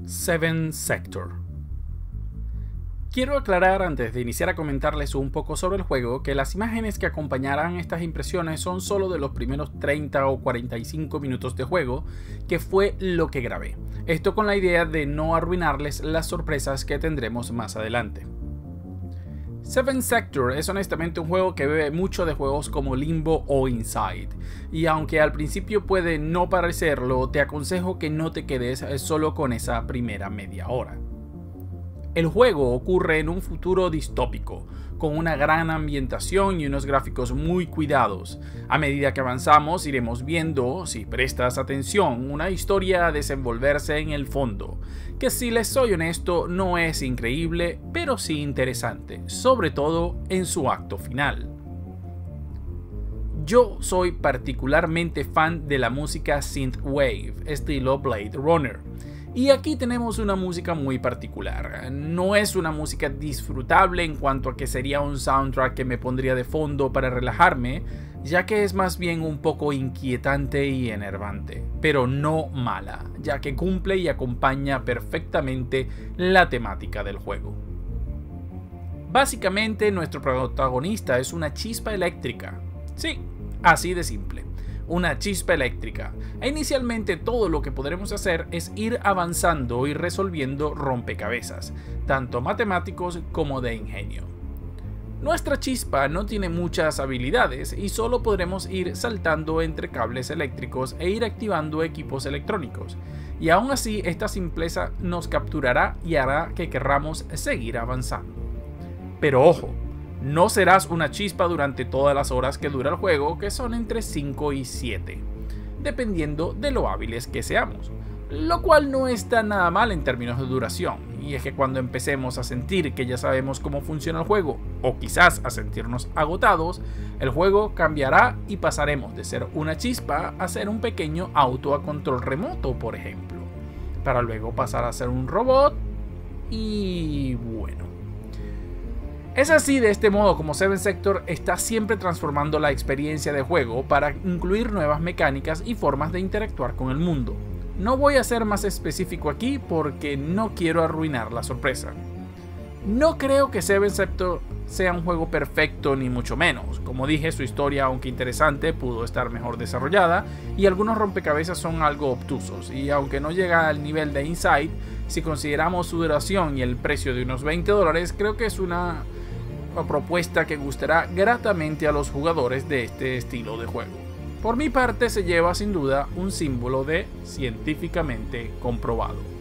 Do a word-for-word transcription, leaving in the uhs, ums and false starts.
Seven Sector. Quiero aclarar antes de iniciar a comentarles un poco sobre el juego que las imágenes que acompañarán estas impresiones son solo de los primeros treinta o cuarenta y cinco minutos de juego, que fue lo que grabé. Esto con la idea de no arruinarles las sorpresas que tendremos más adelante. Seven Sector es honestamente un juego que bebe mucho de juegos como Limbo o Inside, y aunque al principio puede no parecerlo, te aconsejo que no te quedes solo con esa primera media hora. El juego ocurre en un futuro distópico, con una gran ambientación y unos gráficos muy cuidados. A medida que avanzamos iremos viendo, si prestas atención, una historia a desenvolverse en el fondo, que si les soy honesto no es increíble, pero sí interesante, sobre todo en su acto final. Yo soy particularmente fan de la música synthwave, estilo Blade Runner. Y aquí tenemos una música muy particular. No es una música disfrutable en cuanto a que sería un soundtrack que me pondría de fondo para relajarme, ya que es más bien un poco inquietante y enervante, pero no mala, ya que cumple y acompaña perfectamente la temática del juego. Básicamente nuestro protagonista es una chispa eléctrica. Sí, así de simple. Una chispa eléctrica, e inicialmente todo lo que podremos hacer es ir avanzando y resolviendo rompecabezas, tanto matemáticos como de ingenio. Nuestra chispa no tiene muchas habilidades y solo podremos ir saltando entre cables eléctricos e ir activando equipos electrónicos, y aún así esta simpleza nos capturará y hará que querramos seguir avanzando. Pero ojo, no serás una chispa durante todas las horas que dura el juego, que son entre cinco y siete, dependiendo de lo hábiles que seamos, lo cual no está nada mal en términos de duración, y es que cuando empecemos a sentir que ya sabemos cómo funciona el juego, o quizás a sentirnos agotados, el juego cambiará y pasaremos de ser una chispa a ser un pequeño auto a control remoto, por ejemplo, para luego pasar a ser un robot y bueno. Es así de este modo como Seven Sector está siempre transformando la experiencia de juego para incluir nuevas mecánicas y formas de interactuar con el mundo. No voy a ser más específico aquí porque no quiero arruinar la sorpresa. No creo que Seven Sector sea un juego perfecto ni mucho menos. Como dije, su historia, aunque interesante, pudo estar mejor desarrollada y algunos rompecabezas son algo obtusos, y aunque no llega al nivel de Inside, si consideramos su duración y el precio de unos veinte dólares, creo que es una propuesta que gustará gratamente a los jugadores de este estilo de juego. Por mi parte se lleva sin duda un símbolo de científicamente comprobado.